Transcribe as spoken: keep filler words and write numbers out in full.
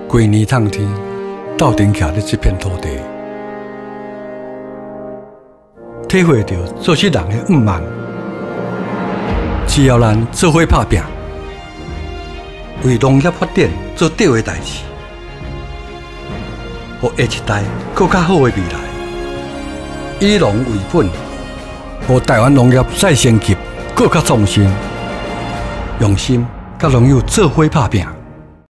规年烫天，斗阵徛在这片土地，体会到做事人的毋茫，只要咱做伙打拼，为农业发展做对的代志，予下一代更较好的未来。以农为本，予台湾农业再升级，更较创新，用心甲农友做伙打拼。